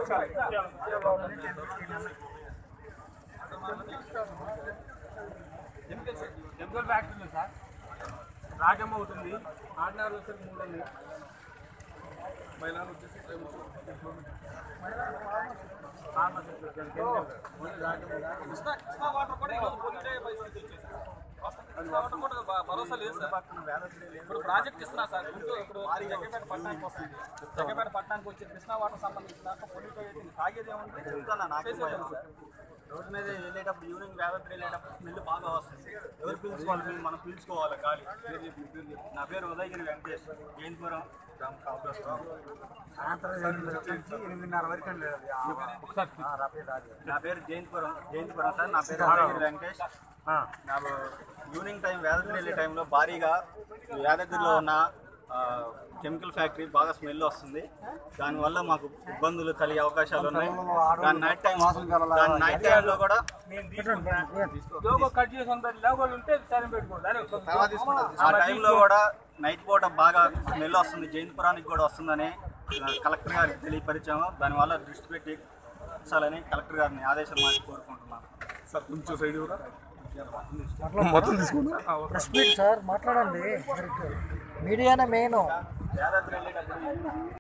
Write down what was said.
Chemical factory sir Rajamma అవుతుంది ordinary వచ్చేసి 3 ఉంది మైలాన్ వచ్చేసి భరోసా లేదు సార్. ఇప్పుడు ప్రాజెక్ట్ ఇస్తున్నా సార్. ఇప్పుడు జగ్గపేట పట్టణానికి వస్తుంది. జగ్గపేట పట్టణానికి వచ్చి కృష్ణా వాటర్ సంబంధించిన పొల్యూట్ అయితే తాగేది ఏముంది రోడ్డు మీద వెళ్ళేటప్పుడు ఈవినింగ్ వ్యాధి వెళ్ళేటప్పుడు స్మెల్ బాగా వస్తుంది. ఎవరు పీల్చుకోవాలి? మనం పీల్చుకోవాలి గాలి. నా పేరు ఉదయగిరి వెంకటేష్, జైన్పురం సాయంత్రం 8:30 వరకు. నా పేరు జైన్పురం సార్. నా పేరు ఉదయగిరి వెంకటేష్. నాకు ఈవినింగ్ టైం యాదగిరి వెళ్ళే టైంలో భారీగా యాదగిరిలో ఉన్న కెమికల్ ఫ్యాక్టరీ బాగా స్మెల్ వస్తుంది. దానివల్ల మాకు ఇబ్బందులు కలిగే అవకాశాలు ఉన్నాయి. నైట్ టైంలో కూడా ఆ టైంలో కూడా నైట్ పూట బాగా స్మెల్ వస్తుంది. జైన్పురానికి కూడా వస్తుందని కలెక్టర్ గారికి తెలియపరిచాము. దానివల్ల దృష్టి పెట్టి ఉంచాలని కలెక్టర్ గారిని ఆదేశాలు మాకు కోరుకుంటున్నాను సార్. కొంచెం సైడ్ కూడా మొత్తం తీసుకుంటా సార్ మాట్లాడండి. మీడియానే మెయిన్.